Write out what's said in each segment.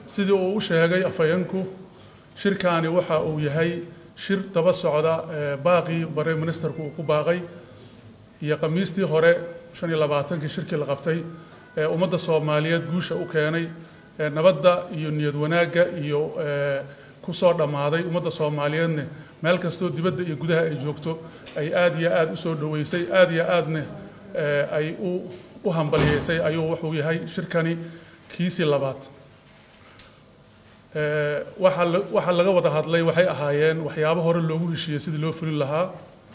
sidii uu u sheegay afayeenku shirkaani waxa uu yahay shir daba socda baaqi bare ministerku uu ku baaqay iyo qamiistii hore 25 shirkii la qabtay ummadda Soomaaliyeed guusha u keenay nabadda iyo niyad wanaagga iyo ku soo dhamaaday ummadda Soomaaliyeedna meel kastoo dibadda iyo gudaha ay joogto ay aad iyo aad u soo dhaweysay aad iyo aadna ay u hambaliyeysay ayuu wuxuu yahay shirkani kiisi labaad waxa laga wada hadlay waxay ahaayeen waxyaabo hore loogu heshiiyay sidii loo fulin lahaa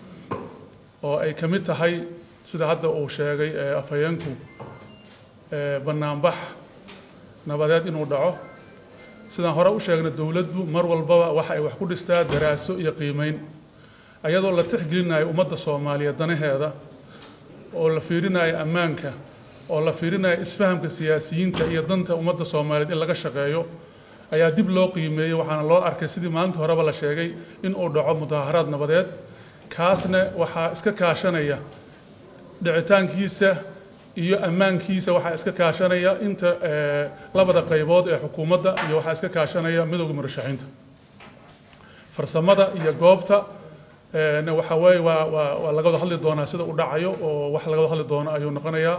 oo ay kamid tahay sida hadda uu sheegay afayeenku banaanbax nabadeed inuu dhaco sidaan hore u sheegnay dawladdu mar walba waxa ay wax ku dhistaa daraaso iyo qiimeyn ayadoo la tixgelinayo ummadda Soomaaliyeed danaheeda oo la fiirinayo ammaanka oo la fiirinayo isfahamka siyaasiyiinta iyo danta ummadda Soomaaliyeed in laga shaqeeyo ayaa dib loo qiimeeyay waxaana loo arkay sidii maalinta horeba la sheegay in uu dhaco mudaharaad nabadeed kaasna waxa iska kaashanaya dhicitaankiisa iyo ammaankiisa waxa iska kaashanaya inta labada qaybood ee xukuumadda iyo waxa iska kaashanaya midowga murashaxiinta farsamada iyo goobta waxa way waa laga wada hadli doonaa sida uu dhacayo oo wax laga wada hadli doono ayuu noqonayaa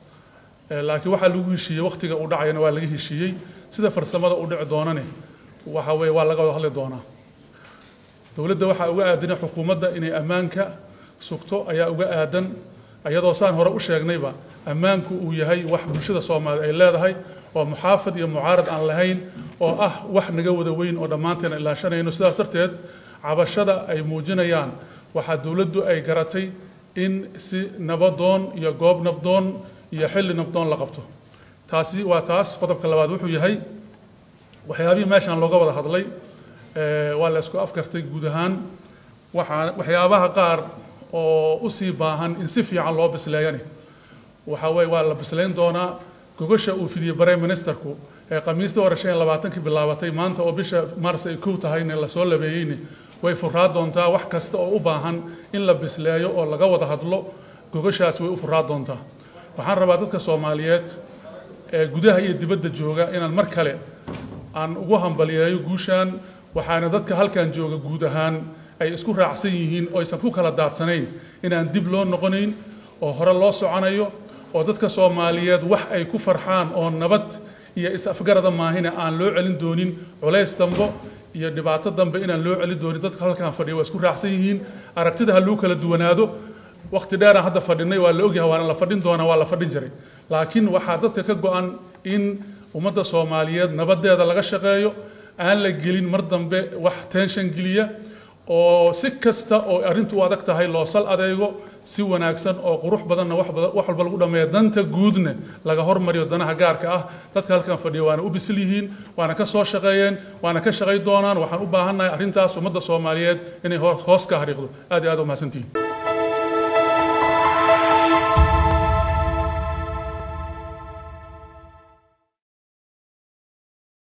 laakiin waxa lagu heshiiyay waqtiga uu dhacayna waa laga heshiiyay sida farsamada uu dhici doonane waxa way waa laga wada hadli doonaa dawladda waxa uga aadan xukuumadda inay ammaanka sugto ayaa uga aadan ayadoo saan hore u sheegnayba ammaanku uu yahay wax bulshada Soomaaliyeed ay leedahay oo muxaafid iyo mucaarad aan lahayn oo ah wax naga wada weyn oo dhamaanteen ilaashanayno sidaas darteed cabashada ay muujinayaan waxa dawladdu ay garatay in si nabadoon iyo goob nabdoon iyo xilli nabdoon la qabto taasi waa taas qodobka labaad wuxuu yahay waxyaabihii meeshan looga wada hadlay waa la isku afkartay guud ahaan waxyaabaha qaar oo u sii baahan in si fiican loo bisleeyani waxa way waa la bisleyn doonaa gogasha uu fidiyay bare ministerku qamiista hore 25 bilaabatay maanta oo bisha Maars ay ku tahayna la soo labeeyay way furaa doontaa wax kasta oo u baahan in la bisleeyo oo laga wada hadlo gogashaas way u furaa doontaa waxaan rabaa dadka Soomaaliyeed ee gudaha iyo dibadda jooga inaan mar kale aan ugu hambaliyeeyo guushan waxaana dadka halkan jooga guud ahaan ay isku raacsan yihiin oo aysan ku kala daadsanayn inaan dib loo noqonayn oo hore loo soconayo oo dadka Soomaaliyeed wax ay ku farxaan oo nabad iyo is-afgarada maahina aan loo celin doonin culays dambe iyo dhibaato dambe inaan loo celin doonin dadka halkan fadhiyo waa isku raacsan yihiin aragtida ha loo kala duwanaado waqti dheer aan hadda fadhinay waa la ogyahay waa la fadhin doonaa waa la fadhin jiray laakiin waxa dadka ka go'an in ummadda Soomaaliyeed nabadeeda laga shaqeeyo aan la gelin mar dambe wax tension geliya oo si kasta oo arintu u adag tahay loo sal adeego si wanaagsan oo qurux badanna wax walba lagu dhameeyo danta guudna laga hormariyo danaha gaarka ah dadka halkan fadhiyo waana u bisil yihiin waana ka soo shaqeeyeen waana ka shaqay doonaan waxaan u baahanahay arintaas ummadda Soomaaliyeed inay hoos ka hariiqdo aad iyo aad u mahadsantihiin